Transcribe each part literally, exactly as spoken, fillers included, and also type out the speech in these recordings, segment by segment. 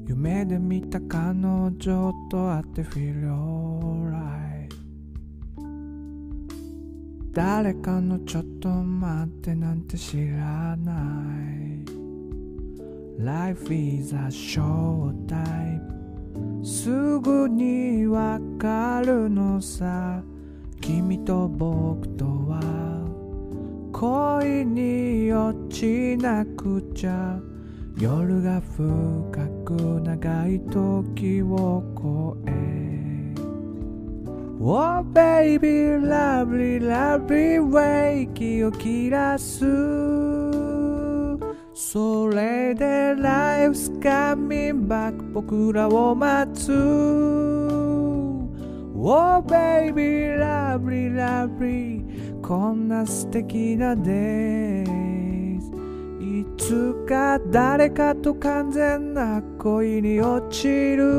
夢で見た彼女と会って Feel alright 誰かのちょっと待ってなんて知らない Life is a short time すぐにわかるのさ君と僕とは恋に落ちなくちゃ夜が深く長い時を越え Oh baby lovely lovely way 息を切らすそれで Life's coming back 僕らを待つ Oh baby lovely lovely こんな素敵な days いつか誰かと完全な恋に落ちる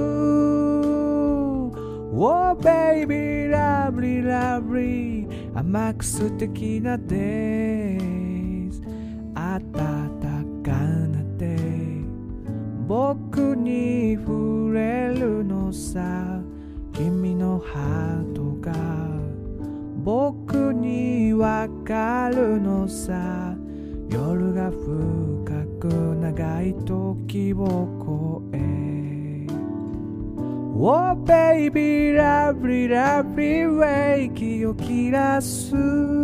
Oh baby lovely lovely 甘く素敵な days 暖かな day 僕に触れるのさ君のハートが僕にわかるのさ夜が深く長い時を越え Oh baby lovely lovely way 息を切らす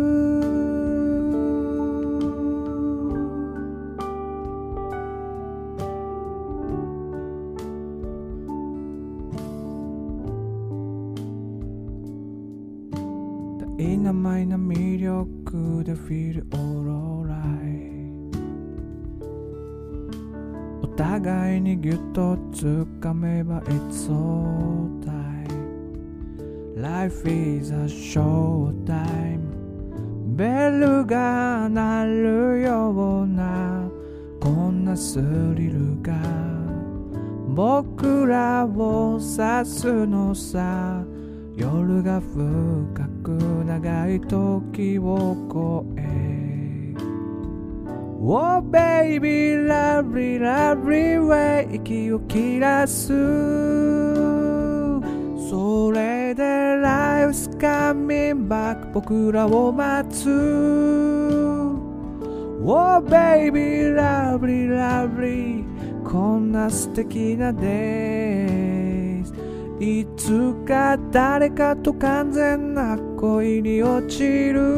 ダイナマイな魅力で Feel alright お互いにぎゅっとつかめば It's alright Life is a short time ベルが鳴るようなこんなスリルが僕らを指すのさ夜が深く長い時を越え Oh baby lovely lovely way 息を切らすそれで Life's coming back 僕らを待つ Oh baby lovely lovely こんな素敵な daysいつか誰かと完全な恋に落ちる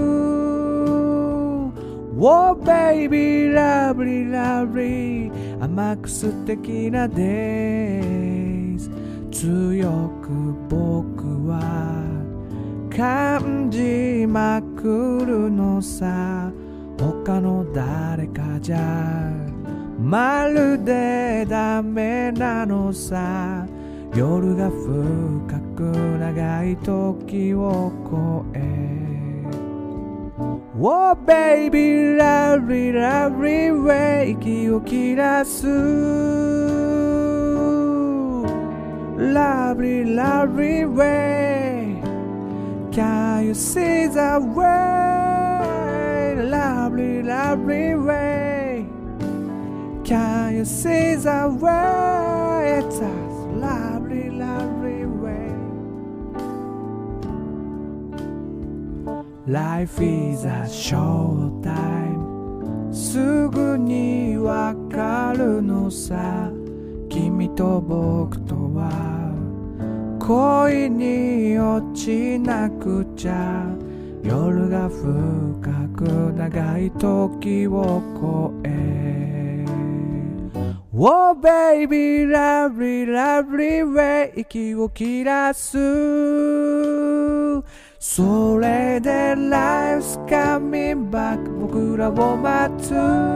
Oh baby lovely lovely 甘く素敵な days 強く僕は感じまくるのさ他の誰かじゃまるでダメなのさ夜が深く長い時を越え Oh baby lovely lovely way 息を切らす Lovely lovely way Can you see the way Lovely lovely way Can you see the way It's a lovely lovely way Life is a short time すぐにわかるのさ君と僕とは恋に落ちなくちゃ夜が深く長い時を越えOh baby lovely lovely way 息を切らすそれで Life's coming back 僕らを待つ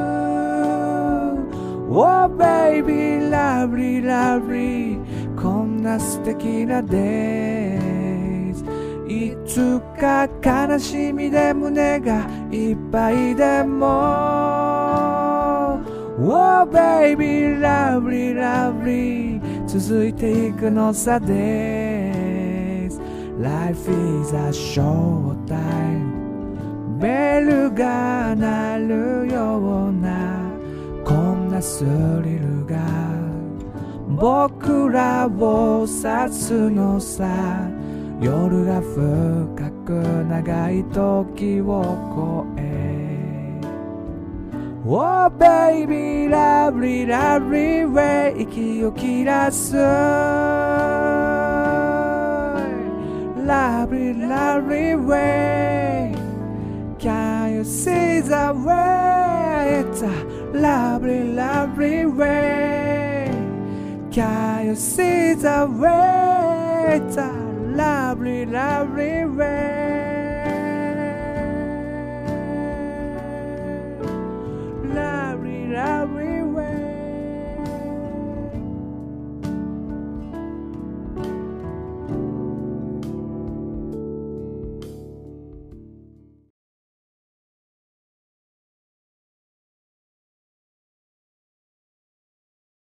Oh baby lovely lovely こんな素敵な days いつか悲しみで胸がいっぱいでもOh baby lovely lovely 続いていくのさ days Life is a short time ベルが鳴るようなこんなスリルが僕らを指すのさ。夜が深く長い時を越え Oh baby lovely lovely way 息を切らす Lovely lovely way Can you see the way It's a lovely lovely way Can you see the way It's a lovely, lovely way